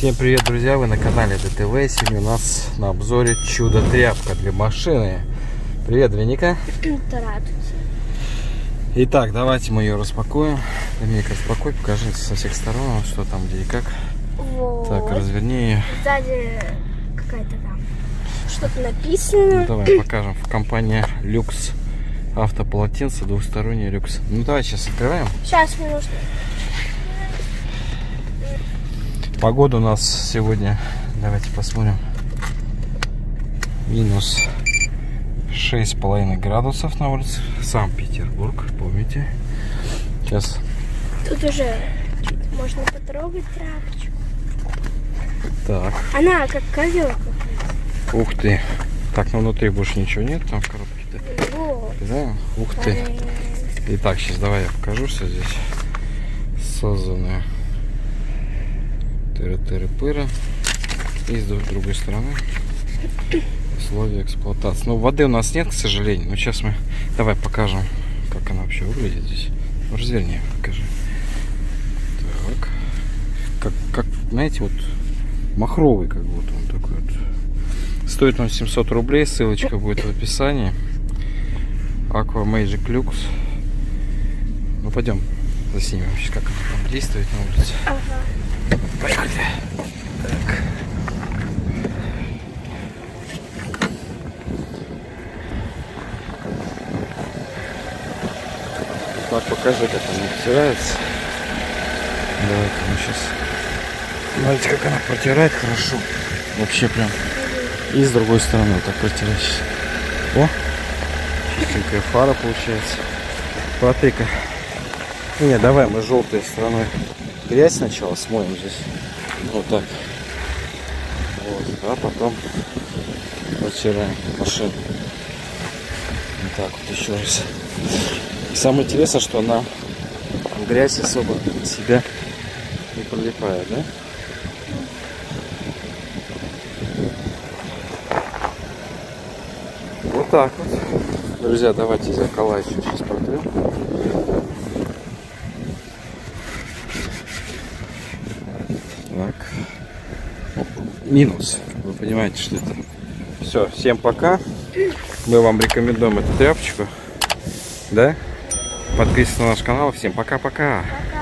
Всем привет, друзья! Вы на канале ДТВ. Сегодня у нас на обзоре чудо-тряпка для машины. Привет, Вероника. Итак, давайте мы ее распакуем. Вероника, распакуй, покажи со всех сторон, что там, где и как. Вот. Так, разверни ее. Сзади какая-то там что-то написано. Ну, давай покажем. Компания Люкс. Автополотенце, двухсторонний люкс. Ну давай сейчас открываем. Сейчас минутку. Погода у нас сегодня, давайте посмотрим, минус 6,5 градусов на улице. Санкт-Петербург, помните. Сейчас. Тут уже можно потрогать тряпочку. Так. Она как ковер. Ух ты. Так, ну внутри больше ничего нет, там в коробке-то. Вот. Да? Ух ты. Итак, сейчас давай я покажу, что здесь создано. Тыры-тыры-пыры. И с другой стороны условия эксплуатации. Ну, воды у нас нет, к сожалению. Но сейчас мы давай покажем, как она вообще выглядит здесь. Ну, разверни, покажи. Так. Как, знаете, вот махровый, как будто он такой вот. Стоит он 700 рублей. Ссылочка будет в описании. Aqua Magic Lux. Ну, пойдем заснимем сейчас, как она там действует на улице. Ага. Поехали. Так. Так, покажи, как она протирается. Давайте мы сейчас. Смотрите, как она протирает хорошо. Вообще прям. И с другой стороны вот так протирать. О! Чистенькая фара получается. Смотри-ка. Не, давай мы желтой стороной грязь сначала смоем здесь. Вот так. Вот, а потом протираем машину. Вот так вот еще раз. И самое интересное, что она грязь особо на себя не прилипает, да? Вот так вот. Друзья, давайте зеркала еще сейчас протрем. Так. Минус. Вы понимаете, что это. Все, всем пока. Мы вам рекомендуем эту тряпочку. Да? Подписывайтесь на наш канал. Всем пока-пока.